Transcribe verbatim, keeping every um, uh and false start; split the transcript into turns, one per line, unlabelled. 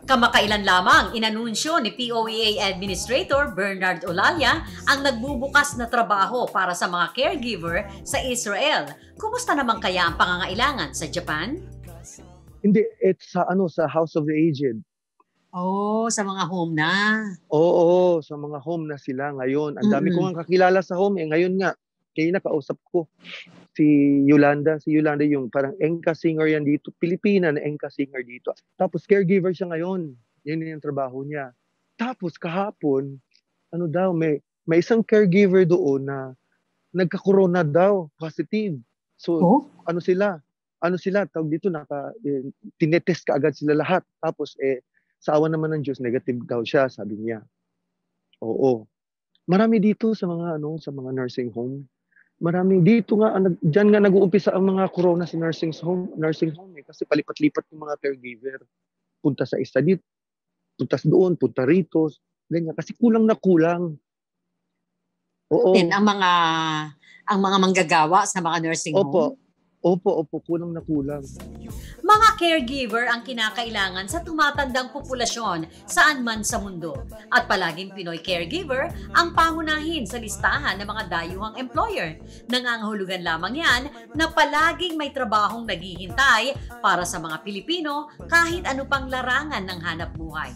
Kamakailan lamang inanunsyo ni P O E A Administrator Bernard Olalia ang nagbubukas na trabaho para sa mga caregiver sa Israel. Kumusta naman kaya ang pangangailangan sa Japan?
Hindi, it's sa ano sa House of the Aged.
Oh, sa mga home na.
Oo, sa mga home na sila ngayon. Ang dami
Mm-mm.
ko nga kakilala sa home eh. Ngayon nga, kaya nakausap ko si Yolanda. Si Yolanda yung parang enka singer yan dito. Pilipina na enka singer dito. Tapos caregiver siya ngayon. Yan yung trabaho niya. Tapos kahapon, ano daw, may, may isang caregiver doon na nagka-corona daw, positive. So,
Oh?
ano sila? Ano sila? Tawag dito, naka, eh, tinetest ka agad sila lahat. Tapos, eh, sa awa naman ng Diyos, negative daw siya, sabi niya. Oo. Marami dito sa mga ano, sa mga nursing home. Marami dito nga nag, diyan nga nag-uumpisa ang mga corona sa nursing home, nursing home eh, kasi palipat-lipat yung mga caregiver. Punta sa isa dito, punta doon, punta rito, ganyan kasi kulang na kulang. Oo.
Din ang mga ang mga manggagawa sa mga nursing
Opo.
home.
Opo, opo, kulang na kulang.
Mga caregiver ang kinakailangan sa tumatandang populasyon saan man sa mundo. At palaging Pinoy caregiver ang pangunahin sa listahan ng mga dayuhang employer. Nangangahulugan lamang yan na palaging may trabahong naghihintay para sa mga Pilipino kahit ano pang larangan ng hanap buhay.